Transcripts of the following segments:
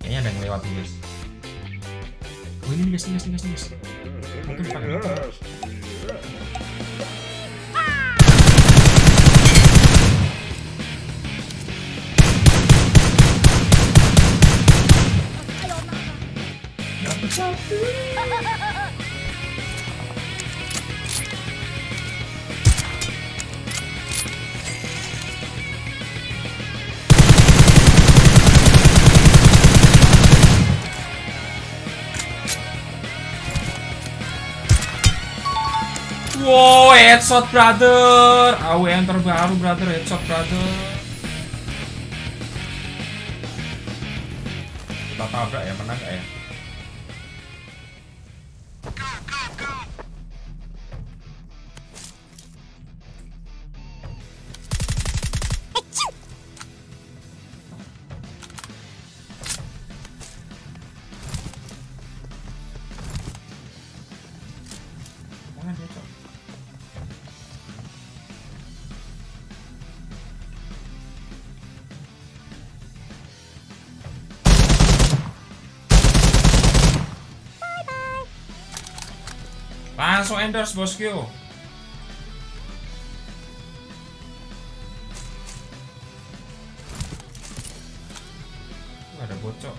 Kayaknya ada yang lewat nih guys. Oh ini guys, ini guys. Mungkin dipakai. Wow, headshot brother. AWM terbaru brother, headshot brother. Kita tabrak ya, menang gak ya? Mana dia, Cok? Langsung endorse bosku. Ada bocok.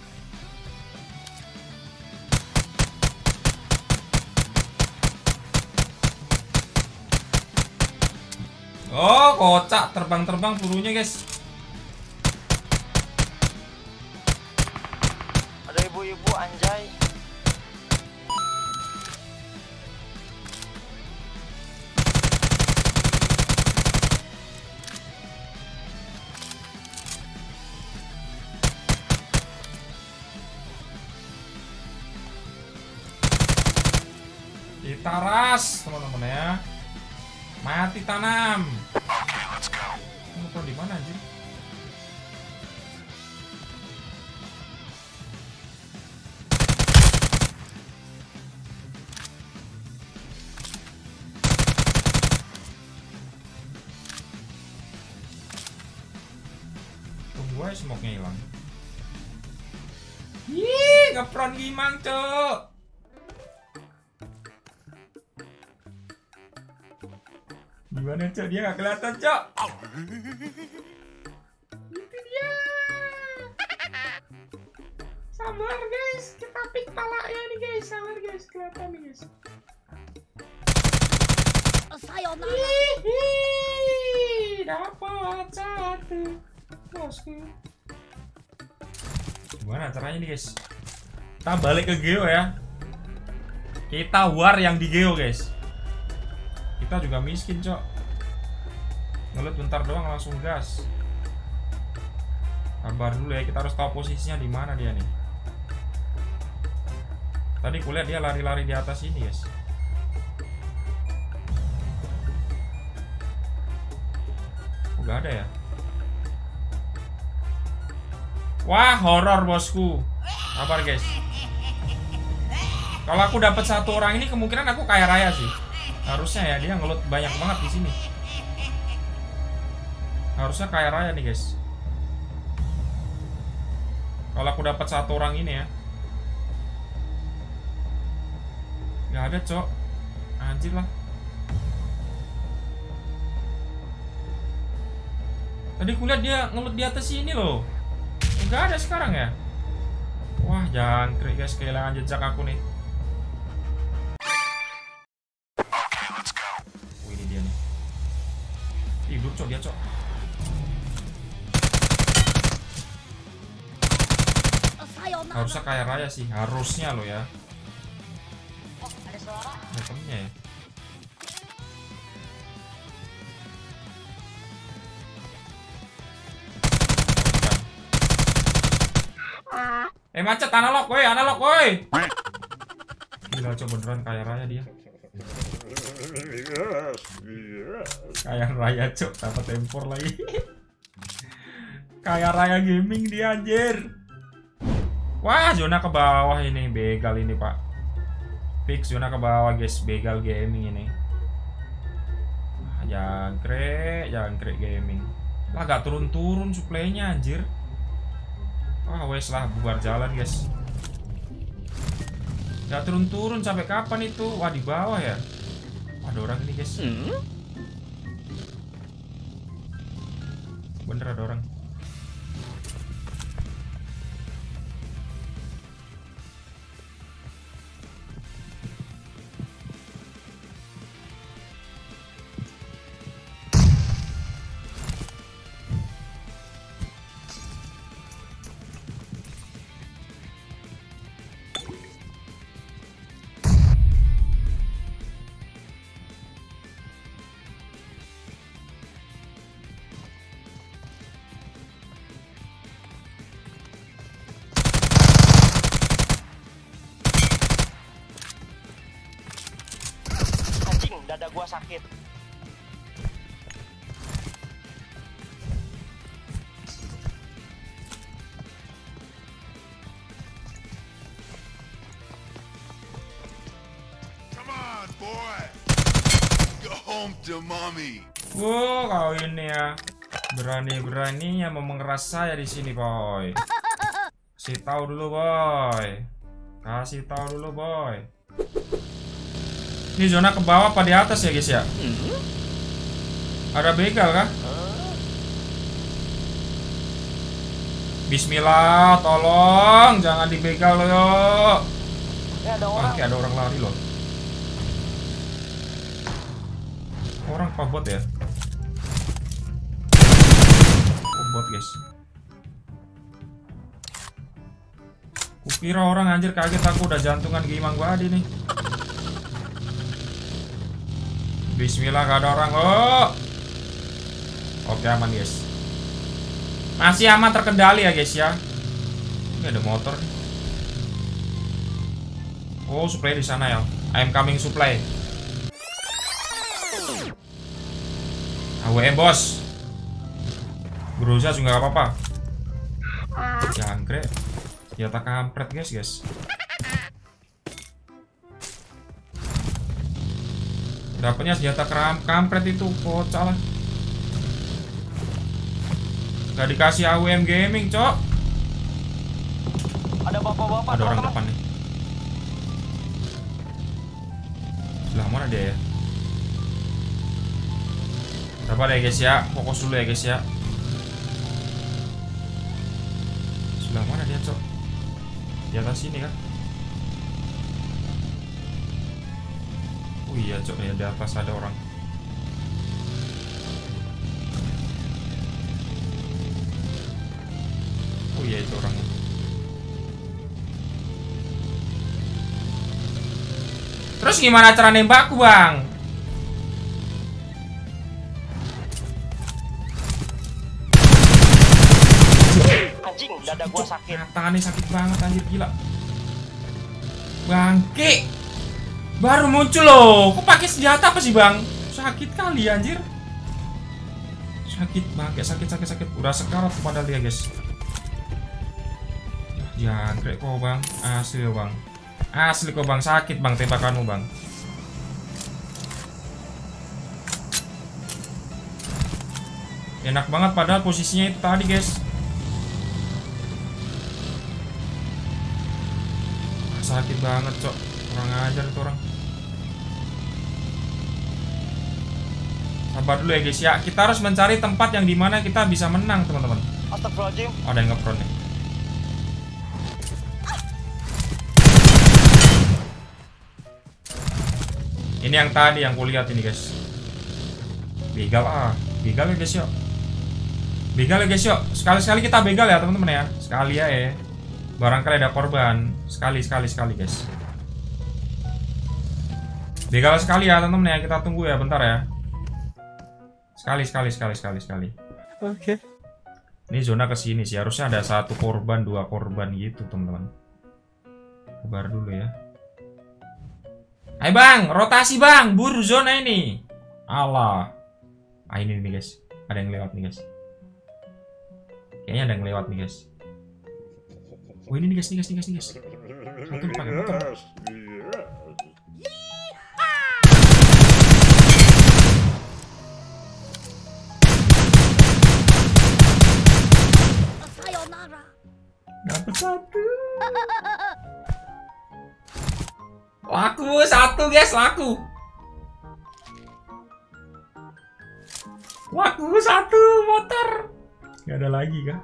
Oh, kocak terbang-terbang pelurunya, guys. Ada ibu-ibu anjay. Kita ras, teman-teman ya. Mati tanam. Oke, di mana anjir? Tunggu aja smoke-nya hilang. Ih, ngepron gimang, Cok. Gimana, Cok? Dia gak kelihatan, Cok. Itu dia. Sabar, guys. Kita pick palanya nih, guys. Sabar, guys. Kelihatan nih, guys. Hihihi. Dapat satu. Bosku. Gimana caranya nih, guys? Kita balik ke Geo ya. Kita war yang di Geo, guys. Kita juga miskin, Cok. Ngelut bentar doang langsung gas. Sabar dulu ya, kita harus tahu posisinya di mana dia nih. Tadi kulihat dia lari-lari di atas ini, guys. Oh, gak ada ya? Wah, horor bosku. Sabar, guys. Kalau aku dapat satu orang ini kemungkinan aku kaya raya sih. Harusnya ya, dia ngelut banyak banget di sini. Harusnya kaya raya nih, guys. Kalau aku dapat satu orang ini ya. Gak ada, Cok. Anjir lah. Tadi kulihat dia ngelut di atas sini loh. Gak ada sekarang ya. Wah, jangkrik, guys. Kehilangan jejak aku nih. Ini dia nih. Tidur, Cok, dia, Cok. Harusnya kaya raya sih, harusnya lo ya. Oh, ada suara. Ada temennya ya. Macet, analog woi, analog woi. Gila, coba beneran kaya raya dia. Kaya raya, Cok, dapat tempor lagi. Kaya raya gaming dia, anjir. Wah, zona ke bawah ini, begal ini, Pak. Fix zona ke bawah, guys, begal gaming ini. Jangkrik gaming. Lah gak turun-turun supply-nya, anjir. Wah, wes lah, bubar jalan guys. Gak turun-turun sampai kapan itu? Wah, di bawah ya. Ada orang ini guys. Bener ada orang. Dada gua sakit. Come on, boy. Go home to mommy. Wow, kau ini ya. Berani-beraninya mau mengeras saya di sini, boy. Kasih tahu dulu, boy. Kasih tahu dulu, boy. Ini zona ke bawah apa di atas ya guys ya? Ada begal kah? Bismillah, tolong jangan dibegal lo yuk. Ya, ada orang. Ada orang lari loh. Orang apa bot ya? Oh, bot guys. Kukira orang, anjir, kaget aku, udah jantungan Gimang gua adi nih. Bismillah, gak ada orang. Oh. Oke, aman guys. Masih aman, terkendali ya guys ya. Ini ada motor. Oh, supply di sana ya. I'm coming supply. AWM bos. Groza juga gak apa-apa. Jangkrik. Senjata kampret guys. Dapatnya senjata kampret itu kocak lah. Gak dikasih AWM gaming, cok. Ada bapak-bapak. Ada orang depan nih. Sebelah mana dia ya? Dapat ya guys ya. Fokus dulu ya guys ya. Sebelah mana dia, cok? Di atas sini kan? Oh iya, cok, ya di atas ada orang. Oh iya, itu orangnya. Terus gimana cara nembakku, Bang? Anjing, dada gua sakit. Tangannya sakit banget, anjir, gila. Bangke. Baru muncul loh. Kok pakai senjata apa sih, Bang? Sakit kali anjir. Sakit banget, sakit. Udah sekarat padahal dia, guys. Jangkrik kok, Bang. Asli loh, Bang. Asli kok, Bang. Sakit, Bang, tembakanmu, Bang. Enak banget padahal posisinya itu tadi, guys. Sakit banget, cok. Kurang ajar itu orang. Sabar dulu ya guys ya. Kita harus mencari tempat yang dimana kita bisa menang, teman-teman. Astagfirullahaladzim. Ada yang nge-prone nih. Ini yang tadi yang kulihat ini guys. Begal begal ya guys yuk. Begal ya guys yuk. Sekali-sekali kita begal ya teman-teman ya. Sekali ya. Barangkali ada korban. Sekali guys. Begal sekali ya teman-teman ya. Kita tunggu ya bentar ya. Sekali. Oke. Ini zona kesini sih. Harusnya ada 1 korban, 2 korban gitu teman-teman. Kabar dulu ya. Hai bang, rotasi bang, buru zona ini. Allah. Ah ini nih guys. Ada yang lewat nih guys. Kayaknya ada yang lewat nih guys. Oh ini nih guys. Satu dipakai motor. Dapat 1. Laku 1 guys, laku. Laku 1 motor. Gak ada lagi kah?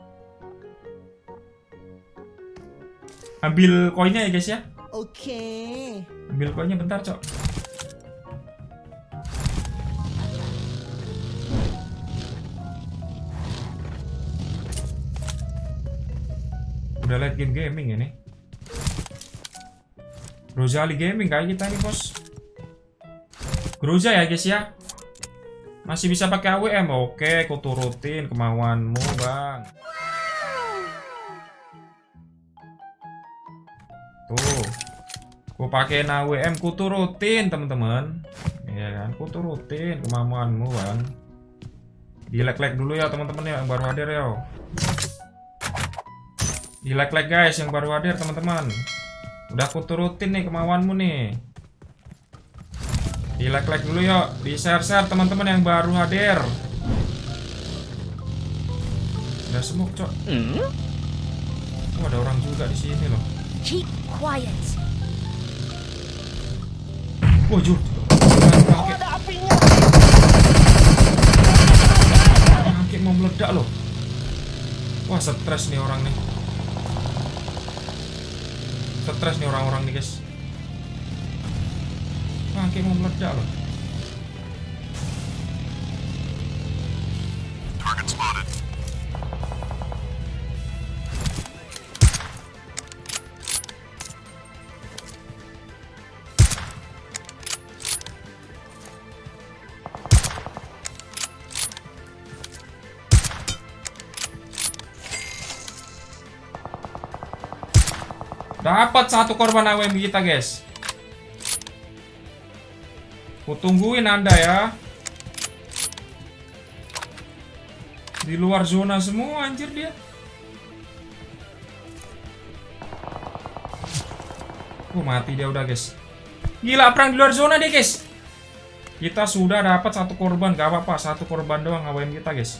Ambil koinnya ya guys ya. Oke. Ambil koinnya bentar, Cok. Udah liat game gaming ini. Grozali Gaming kayak kita nih, Bos. Groza ya guys ya. Masih bisa pakai AWM. Oke, aku turutin kemauanmu, Bang. Tuh. Ku pakai AWM, ku turutin, teman-teman. Ya kan, ku turutin kemauanmu, Bang. Di like dulu ya, teman-teman ya, yang baru hadir ya. Di like guys yang baru hadir, teman-teman. Udah aku turutin nih kemauanmu nih. Di like dulu yuk, di share teman-teman yang baru hadir. Udah smoke, Cok. Oh, ada orang juga di sini loh. Keep quiet. Oh, Jul. Ada apinya. Angkik mau meledak loh. Wah, stres nih orang nih. Stres nih orang-orang nih guys. Wah, kayak mau meledak loh. Target spotted. Dapat 1 korban AWM kita guys. Ku tungguin Anda ya. Di luar zona semua anjir dia. Mati dia udah guys. Gila, perang di luar zona dia guys. Kita sudah dapat 1 korban, gak apa-apa, 1 korban doang AWM kita guys.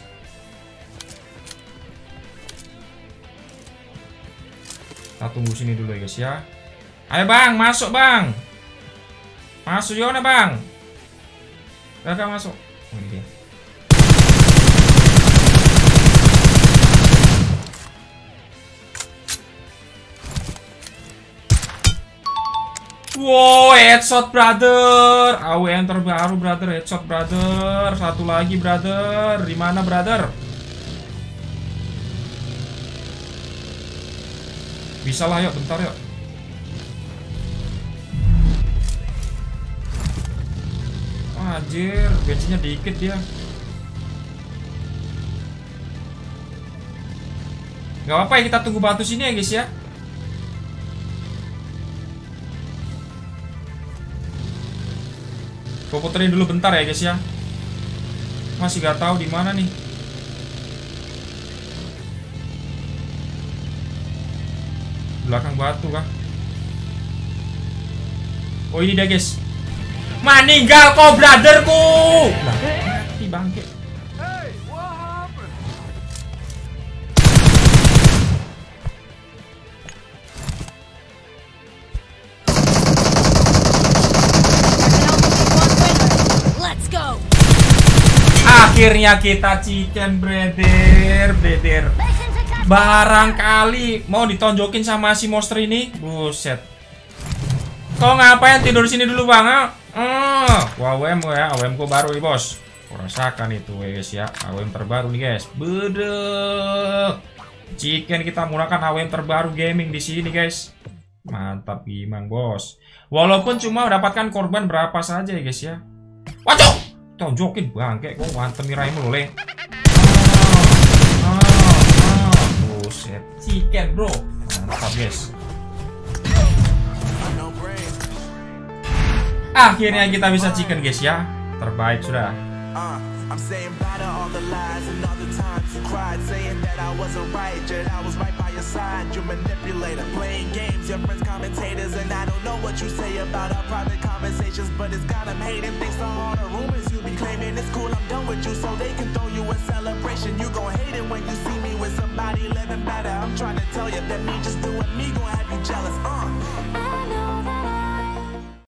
Kita tunggu sini dulu ya guys ya. Ayo Bang, masuk Bang. Masuk zona Bang. Kakak masuk. Oh, ini dia. Wow, headshot brother. AWM terbaru brother, headshot brother. 1 lagi brother. Di mana brother? Bisa lah yuk, bentar yuk. Anjir, bensinnya dikit dia. Gak apa-apa ya, kita tunggu batu sini ya guys ya. Gue puterin dulu bentar ya guys ya. Masih gak tahu di mana nih. Belakang batu kah? Oh ini dia guys. Meninggal kok brotherku. Mati bangke. Hey, what happened? Let's go. Akhirnya kita chicken brother. Barangkali mau ditonjokin sama si monster ini. Buset. Kau ngapain tidur sini dulu Bang? AWM ya, AWM ku baru nih bos. Kau rasakan itu guys ya, AWM terbaru nih guys. Bedek. Chicken kita menggunakan AWM terbaru gaming di sini guys. Mantap gimana bos. Walaupun cuma mendapatkan korban berapa saja ya guys ya. Waduh, tonjokin bangke, kok ngantem miraimu loleh. Buset, chicken bro. Mantap guys. Akhirnya kita bisa chicken guys ya. Terbaik sudah. I'm saying bye to all the lies and all the times you cried, saying that I wasn't right, yet I was right by your side. You manipulator, playing games, your friends commentators, and I don't know what you say about our private conversations, but it's got them hating thanks to all the rumors you be claiming it's cool, I'm done with you, so they can throw you a celebration. You gon' hate it when you see me with somebody living better. I'm trying to tell you that me just doing me gon' have you